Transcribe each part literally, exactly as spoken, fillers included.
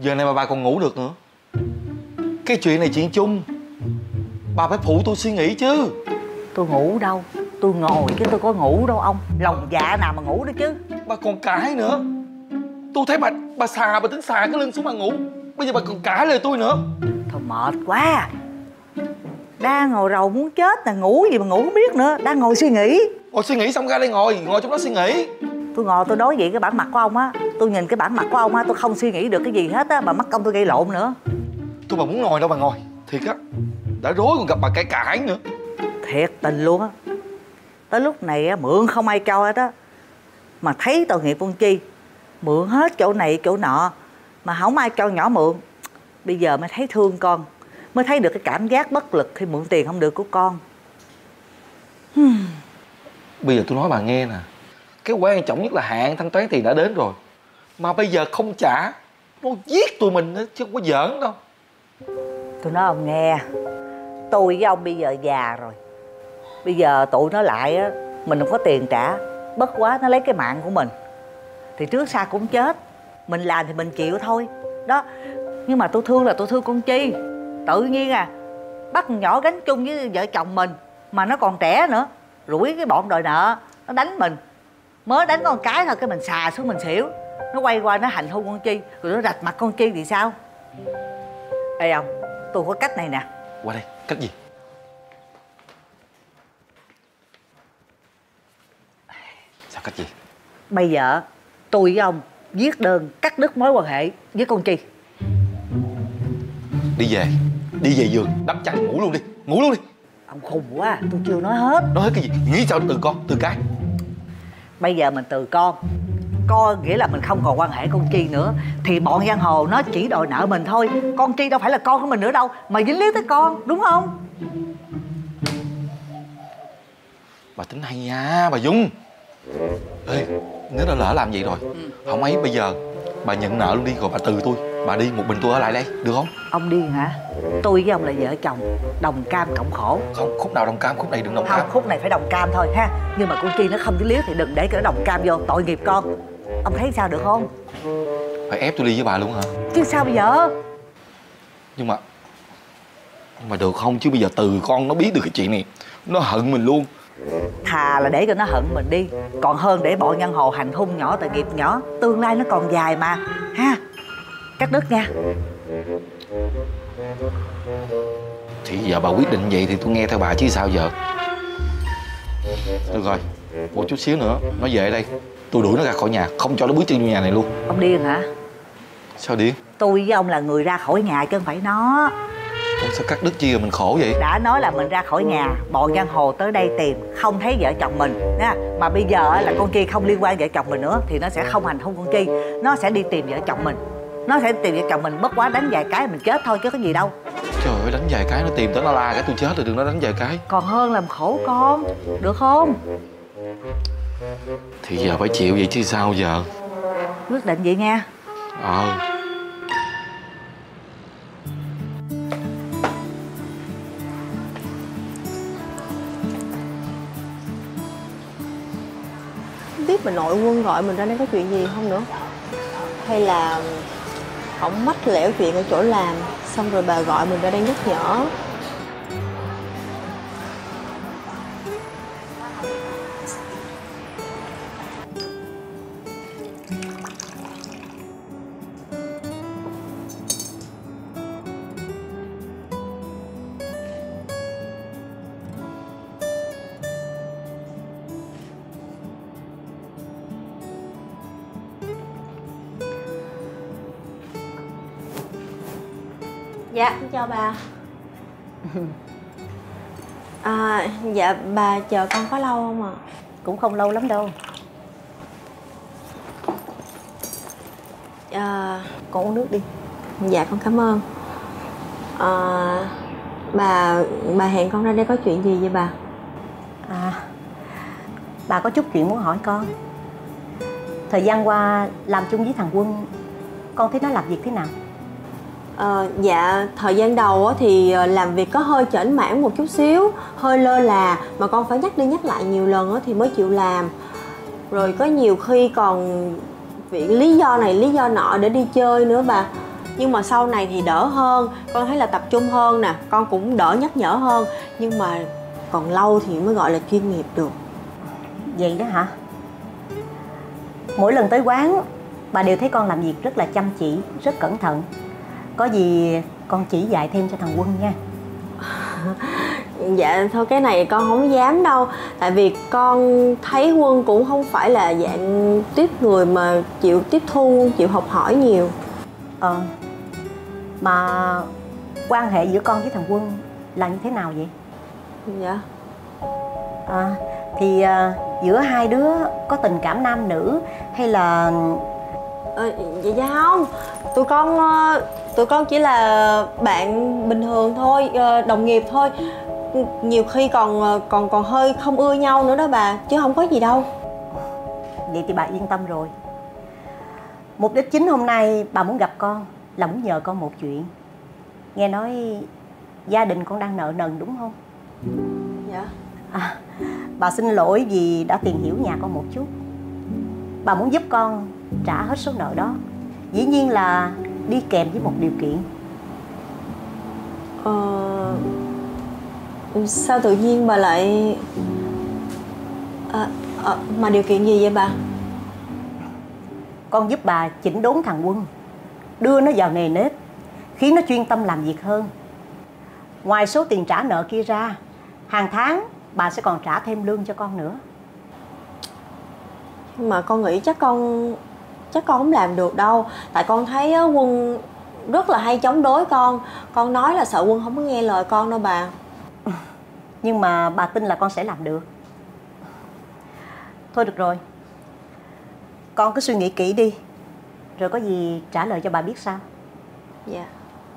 Giờ này mà bà còn ngủ được nữa. Cái chuyện này chuyện chung, bà phải phụ tôi suy nghĩ chứ. Tôi ngủ đâu, tôi ngồi chứ tôi có ngủ đâu ông. Lòng dạ nào mà ngủ được chứ. Bà còn cãi nữa. Tôi thấy bà bà xà, bà tính xà cái lưng xuống mà ngủ. Bây giờ bà còn cãi lời tôi nữa. Thôi mệt quá. Đang ngồi rầu muốn chết là ngủ gì mà ngủ không biết nữa. Đang ngồi suy nghĩ. Ngồi suy nghĩ xong ra đây ngồi, ngồi trong đó suy nghĩ. Tôi ngồi tôi đối diện cái bản mặt của ông á. Tôi nhìn cái bản mặt của ông á, tôi không suy nghĩ được cái gì hết á. Mà mắc công tôi gây lộn nữa. Tôi bà muốn ngồi đâu bà ngồi. Thiệt á. Đã rối còn gặp bà cãi cãi nữa. Thiệt tình luôn á. Tới lúc này á, mượn không ai cho hết á. Mà thấy tội nghiệp con Chi. Mượn hết chỗ này chỗ nọ mà không ai cho nhỏ mượn. Bây giờ mới thấy thương con, mới thấy được cái cảm giác bất lực khi mượn tiền không được của con. hmm. Bây giờ tôi nói bà nghe nè. Cái quan trọng nhất là hạn thanh toán tiền đã đến rồi. Mà bây giờ không trả, nó giết tụi mình đó, chứ không có giỡn đâu. Tôi nói ông nghe, tôi với ông bây giờ già rồi. Bây giờ tụi nó lại á, mình không có tiền trả. Bất quá nó lấy cái mạng của mình thì trước sau cũng chết. Mình làm thì mình chịu thôi. Đó. Nhưng mà tôi thương là tôi thương con Chi. Tự nhiên à, bắt con nhỏ gánh chung với vợ chồng mình. Mà nó còn trẻ nữa. Rủi cái bọn đòi nợ, nó đánh mình. Mới đánh con cái thôi cái mình xà xuống mình xỉu. Nó quay qua nó hành hung con Chi. Rồi nó rạch mặt con Chi thì sao? Ê ông, tôi có cách này nè. Qua đây, cách gì? Sao cách gì? Bây giờ tôi với ông viết đơn cắt đứt mối quan hệ với con Chi. Đi về, đi về giường, đắp chăn ngủ luôn đi, ngủ luôn đi. Ông khùng quá, tôi chưa nói hết. Nói hết cái gì? Nghĩ sao từ con, từ cái. Bây giờ mình từ con. Con nghĩa là mình không còn quan hệ con Chi nữa. Thì bọn giang hồ nó chỉ đòi nợ mình thôi. Con Chi đâu phải là con của mình nữa đâu mà dính líu tới con, đúng không? Bà tính hay nha, bà Dung. Ê, nếu đã lỡ làm vậy rồi, ừ. Không ấy bây giờ bà nhận nợ luôn đi rồi bà từ tôi. Bà đi một mình tôi ở lại đây, được không? Ông điên hả? Tôi với ông là vợ chồng, đồng cam cộng khổ. Không, khúc nào đồng cam, khúc này đừng đồng không, cam. Khúc này phải đồng cam thôi ha. Nhưng mà con Chi nó không dính líu thì đừng để cái nó đồng cam vô, tội nghiệp con. Ông thấy sao được không? Phải ép tôi đi với bà luôn hả? Chứ sao bây giờ? Nhưng mà Nhưng mà được không? Chứ bây giờ từ con nó biết được cái chuyện này, nó hận mình luôn. Thà là để cho nó hận mình đi, còn hơn để bọn nhân hồ hành hung nhỏ tội nghiệp nhỏ. Tương lai nó còn dài mà ha. Cắt đứt nha. Thì giờ bà quyết định vậy thì tôi nghe theo bà chứ sao giờ. Được rồi, một chút xíu nữa nó về đây, tôi đuổi nó ra khỏi nhà, không cho nó bước chân vô nhà này luôn. Ông điên hả? Sao điên? Tôi với ông là người ra khỏi nhà chứ không phải nó. Ủa, sao cắt đứt chi rồi mình khổ vậy? Đã nói là mình ra khỏi nhà, bọn giang hồ tới đây tìm, không thấy vợ chồng mình nha. Mà bây giờ là con Chi không liên quan vợ chồng mình nữa thì nó sẽ không hành hung con Chi. Nó sẽ đi tìm vợ chồng mình. Nó sẽ tìm vợ chồng mình, bất quá đánh vài cái mình chết thôi chứ có gì đâu. Trời ơi, đánh vài cái nó tìm tới nó la cái tôi chết rồi, đừng nói đánh vài cái. Còn hơn làm khổ con, được không? Thì giờ phải chịu vậy chứ sao giờ. Quyết định vậy nha. Ờ. Không biết bà nội Quân gọi mình ra đây có chuyện gì không nữa. Hay là ổng mách lẻo chuyện ở chỗ làm, xong rồi bà gọi mình ra đây nhắc nhở. Dạ, chào bà. À, dạ, bà chờ con có lâu không ạ? À? Cũng không lâu lắm đâu. À, con uống nước đi. Dạ, con cảm ơn. À, bà bà hẹn con ra đây có chuyện gì vậy bà? À, bà có chút chuyện muốn hỏi con. Thời gian qua làm chung với thằng Quân, con thấy nó làm việc thế nào? À, dạ, thời gian đầu thì làm việc có hơi chểnh mảng một chút xíu, hơi lơ là, mà con phải nhắc đi nhắc lại nhiều lần thì mới chịu làm. Rồi có nhiều khi còn viện lý do này lý do nọ để đi chơi nữa bà. Nhưng mà sau này thì đỡ hơn. Con thấy là tập trung hơn nè, con cũng đỡ nhắc nhở hơn. Nhưng mà còn lâu thì mới gọi là chuyên nghiệp được. Vậy đó hả? Mỗi lần tới quán bà đều thấy con làm việc rất là chăm chỉ, rất cẩn thận. Có gì con chỉ dạy thêm cho thằng Quân nha. Dạ thôi cái này con không dám đâu. Tại vì con thấy Quân cũng không phải là dạng tiếp người mà chịu tiếp thu, chịu học hỏi nhiều. Ờ Mà quan hệ giữa con với thằng Quân là như thế nào vậy? Dạ À, thì à, giữa hai đứa có tình cảm nam nữ hay là... à, dạ, dạ không. Tụi con tụi con chỉ là bạn bình thường thôi, đồng nghiệp thôi. Nhiều khi còn còn còn hơi không ưa nhau nữa đó bà, chứ không có gì đâu. Vậy thì bà yên tâm rồi. Mục đích chính hôm nay bà muốn gặp con là muốn nhờ con một chuyện. Nghe nói gia đình con đang nợ nần đúng không? Dạ. À, bà xin lỗi vì đã tìm hiểu nhà con một chút. Bà muốn giúp con trả hết số nợ đó. Dĩ nhiên là đi kèm với một điều kiện. Ờ... Sao tự nhiên bà lại... À, à, mà điều kiện gì vậy bà? Con giúp bà chỉnh đốn thằng Quân, đưa nó vào nề nếp, khiến nó chuyên tâm làm việc hơn. Ngoài số tiền trả nợ kia ra, hàng tháng bà sẽ còn trả thêm lương cho con nữa. Mà con nghĩ chắc con chắc con không làm được đâu. Tại con thấy Quân rất là hay chống đối con. Con nói là sợ Quân không có nghe lời con đâu bà. Nhưng mà bà tin là con sẽ làm được. Thôi được rồi, con cứ suy nghĩ kỹ đi, rồi có gì trả lời cho bà biết sao. Dạ.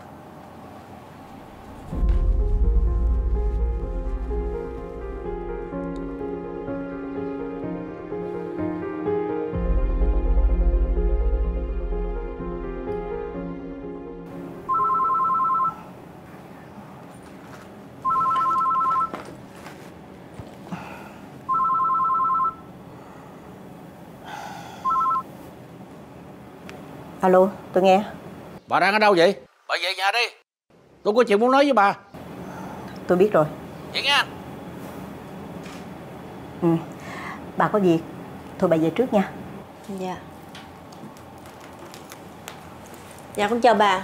Alo, tôi nghe. Bà đang ở đâu vậy? Bà về nhà đi. Tôi có chuyện muốn nói với bà. Tôi biết rồi. Vậy nha. Ừ, bà có việc. Thôi bà về trước nha. Dạ. Dạ con chào bà.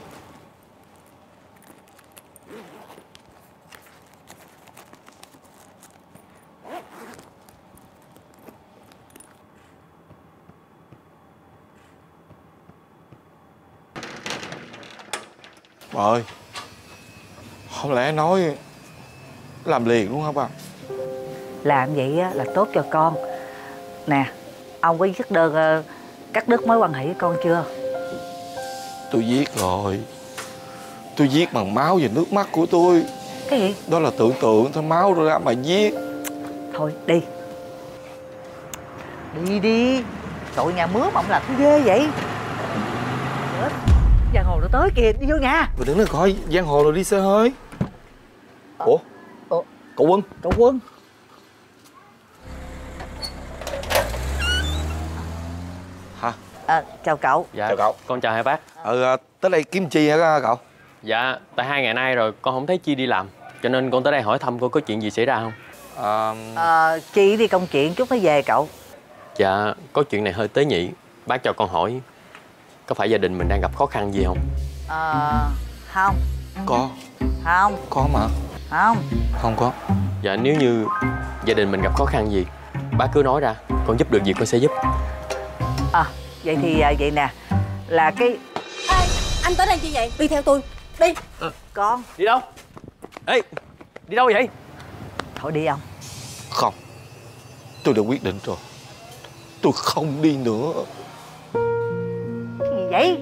Bà ơi, không lẽ nói làm liền luôn hả bà? Làm vậy á là tốt cho con. Nè, ông có viết đơn uh, cắt đứt mối quan hệ với con chưa? Tôi viết rồi. Tôi viết bằng máu và nước mắt của tôi. Cái gì? Đó là tưởng tượng thôi, máu rồi ra mà viết. Thôi đi. Đi đi. Tội nhà mướn mà ông làm cái ghê vậy. Chết. Giang hồ nó tới kìa, đi vô nhà. Bà đứng đó coi, giang hồ rồi đi xe hơi. Ủa? Ủa? Cậu Quân? Cậu Quân. Hả? À, chào cậu. Dạ, chào cậu. con chào hai bác. Ừ, tới đây kiếm Chi hả cậu? Dạ, tại hai ngày nay rồi con không thấy Chi đi làm, cho nên con tới đây hỏi thăm cô có chuyện gì xảy ra không. À... À, Chi đi công chuyện chút mới về cậu. Dạ, có chuyện này hơi tế nhị. Bác cho con hỏi, có phải gia đình mình đang gặp khó khăn gì không? À, không. Có. Không. Có mà. Không. Không có. Dạ, nếu như gia đình mình gặp khó khăn gì, bác cứ nói ra, con giúp được gì con sẽ giúp. À, vậy thì à, vậy nè, là cái... Ê, anh tới đây chi vậy? Đi theo tôi. Đi. À, con. đi đâu? Ê, đi đâu vậy? Thôi đi ông. Không. Tôi đã quyết định rồi. Tôi không đi nữa. Cái gì vậy?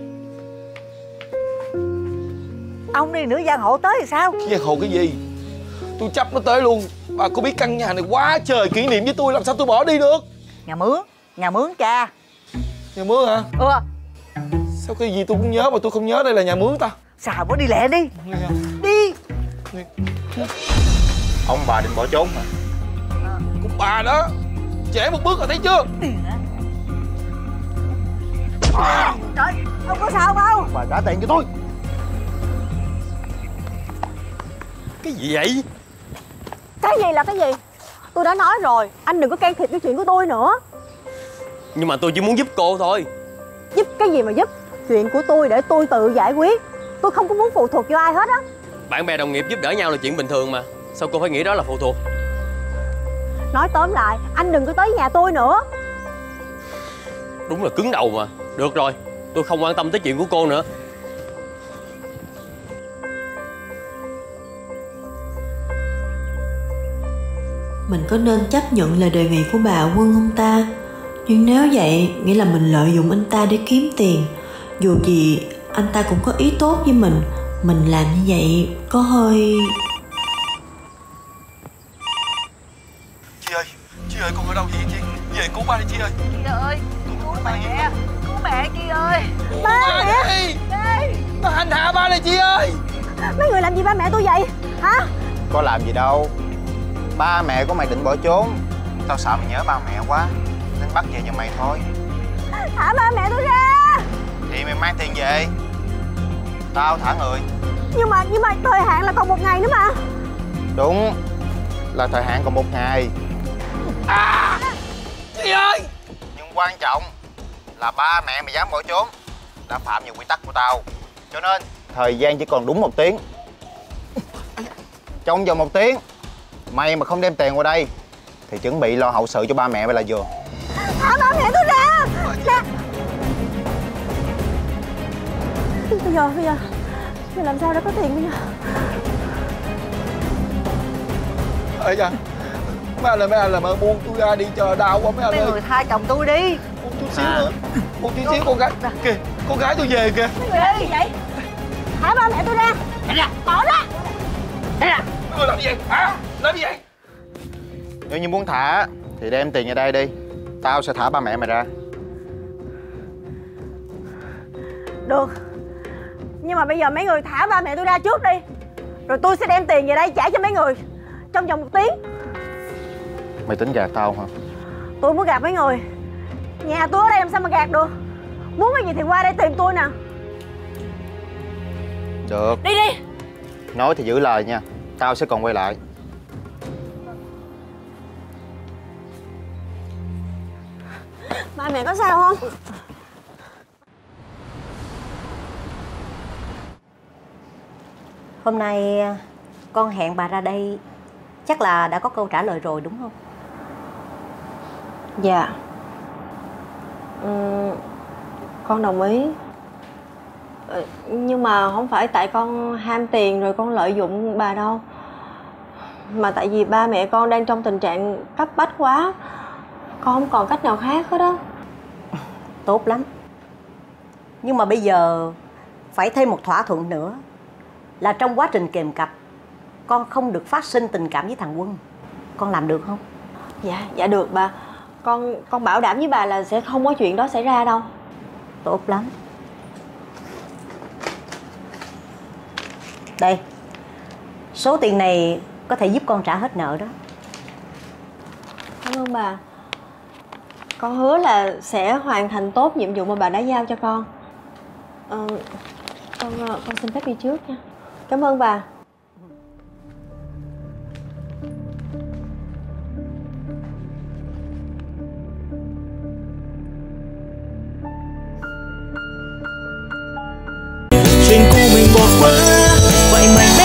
Ông đi nữa giang hộ tới thì sao? Giang hồ cái gì? Tôi chấp nó tới luôn. Bà có biết căn nhà này quá trời kỷ niệm với tôi, làm sao tôi bỏ đi được? Nhà mướn. Nhà mướn cha. Nhà mướn hả? Ừ. Sao cái gì tôi cũng nhớ mà tôi không nhớ đây là nhà mướn ta? Sao bỏ đi lẹ đi. Đi. Ông bà định bỏ trốn hả? Cũng bà đó. Trễ một bước rồi thấy chưa? À, trời. Không có sao đâu. Bà trả tiền cho tôi. Cái gì vậy? Cái gì là cái gì? Tôi đã nói rồi, anh đừng có can thiệp cái chuyện của tôi nữa. Nhưng mà tôi chỉ muốn giúp cô thôi. Giúp cái gì mà giúp? Chuyện của tôi để tôi tự giải quyết. Tôi không có muốn phụ thuộc vô ai hết á. Bạn bè đồng nghiệp giúp đỡ nhau là chuyện bình thường mà. Sao cô phải nghĩ đó là phụ thuộc? Nói tóm lại, anh đừng có tới nhà tôi nữa. Đúng là cứng đầu mà. Được rồi, tôi không quan tâm tới chuyện của cô nữa. Mình có nên chấp nhận lời đề nghị của bà Quân không ta? Nhưng nếu vậy, nghĩa là mình lợi dụng anh ta để kiếm tiền. Dù gì, anh ta cũng có ý tốt với mình. Mình làm như vậy có hơi... Chị ơi, chị ơi, con ở đâu vậy chị? Về cứu ba đi chị ơi. Chị ơi, cứu mẹ, cứu mẹ chị ơi. Ba mẹ! Nó hành hạ ba này chị ơi. Mấy người làm gì ba mẹ tôi vậy? Hả? Có làm gì đâu. Ba mẹ của mày định bỏ trốn. Tao sợ mày nhớ ba mẹ quá nên bắt về cho mày thôi. Thả ba mẹ tôi ra. Thì mày mang tiền về, tao thả người. Nhưng mà nhưng mà thời hạn là còn một ngày nữa mà. Đúng, là thời hạn còn một ngày. À, chị ơi. Nhưng quan trọng là ba mẹ mày dám bỏ trốn đã phạm vào quy tắc của tao. Cho nên thời gian chỉ còn đúng một tiếng. Trong vòng một tiếng mày mà không đem tiền qua đây thì chuẩn bị lo hậu sự cho ba mẹ mày là vừa. Thả ba mẹ tôi ra. Nè. Bây giờ bây giờ bây giờ làm sao để có tiền bây giờ? Ê da, mấy anh ơi, mấy anh làm ơn buông tôi ra đi, chờ đau quá mấy anh Mấy ơi. người tha chồng tôi đi. Một chút xíu nữa, một chút xíu con gái kìa, con gái tôi về kìa. Mấy người làm gì vậy? Thả ba mẹ tôi ra. Bỏ ra. Mấy người làm gì vậy? Hả? Làm gì vậy? Nếu như muốn thả thì đem tiền ra đây đi, tao sẽ thả ba mẹ mày ra. Được. Nhưng mà bây giờ mấy người thả ba mẹ tôi ra trước đi. Rồi tôi sẽ đem tiền về đây trả cho mấy người trong vòng một tiếng. Mày tính gạt tao hả? Tôi muốn gạt mấy người. Nhà tôi ở đây làm sao mà gạt được. Muốn cái gì thì qua đây tìm tôi nè. Được. Đi đi. Nói thì giữ lời nha, tao sẽ còn quay lại. Ba mẹ có sao không? Hôm nay con hẹn bà ra đây chắc là đã có câu trả lời rồi đúng không? Dạ. uhm, Con đồng ý. ờ, Nhưng mà không phải tại con ham tiền rồi con lợi dụng bà đâu. Mà tại vì ba mẹ con đang trong tình trạng cấp bách quá. Con không còn cách nào khác hết đó. Tốt lắm. Nhưng mà bây giờ phải thêm một thỏa thuận nữa, là trong quá trình kèm cặp con không được phát sinh tình cảm với thằng Quân. Con làm được không? Dạ, dạ được bà. Con con bảo đảm với bà là sẽ không có chuyện đó xảy ra đâu. Tốt lắm. Đây, số tiền này có thể giúp con trả hết nợ đó. Cảm ơn bà. Con hứa là sẽ hoàn thành tốt nhiệm vụ mà bà đã giao cho con. ờ, con con xin phép đi trước nha. Cảm ơn bà. Chuyện cũ mình bỏ qua vậy mà